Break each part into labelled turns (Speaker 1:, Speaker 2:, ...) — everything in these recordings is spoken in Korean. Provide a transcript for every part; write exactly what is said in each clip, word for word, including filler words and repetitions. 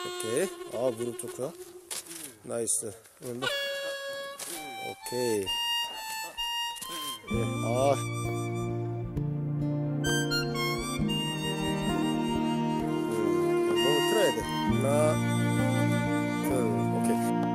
Speaker 1: 오케이. 아, 무릎 좋고요. 나이스. 오른쪽. 오케이. 예. 아. 음, 너무 틀어야 돼. 하나, 둘, 오케이.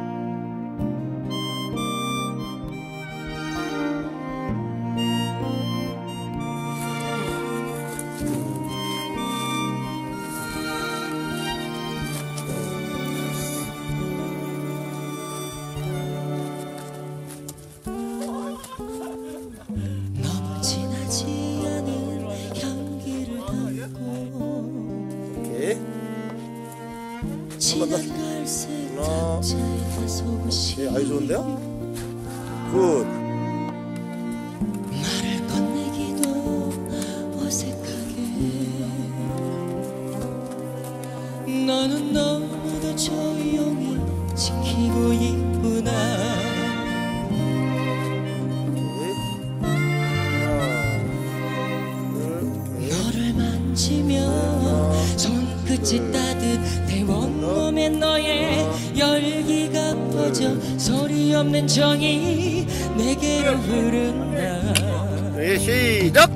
Speaker 2: 지난 갈색 탁자에 속으시
Speaker 1: 아주 좋은데요? 굿.
Speaker 2: 말을 건네기도 어색하게 너는 너무도 조용히 지키고 있구나. 너를 만지면 손끝이 따뜻해 온몸에 너의 열기가 퍼져 소리 없는 정이 내게로 흐른다.
Speaker 1: 네, 시작!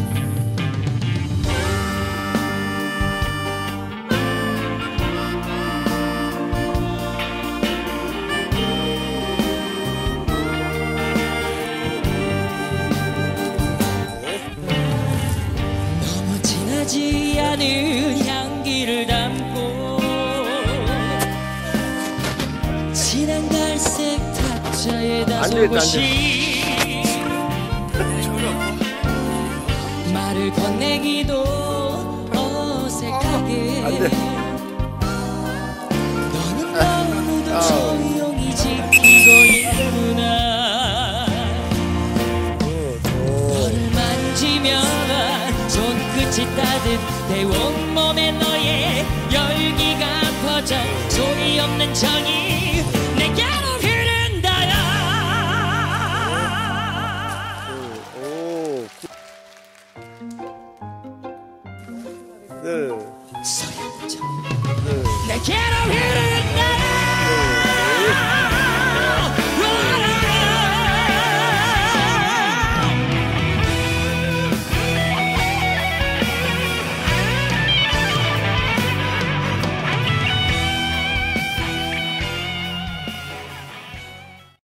Speaker 2: 너무 진하지 않은 향기를 담고 진한 갈색 탁자에다 속옷이 말을 건네기도 어색하게 너는 너무도 조용히 지키고 있구나. 너를 만지면 손끝이 따뜻해 온몸에 너의 열기가 퍼져 소리 없는 정이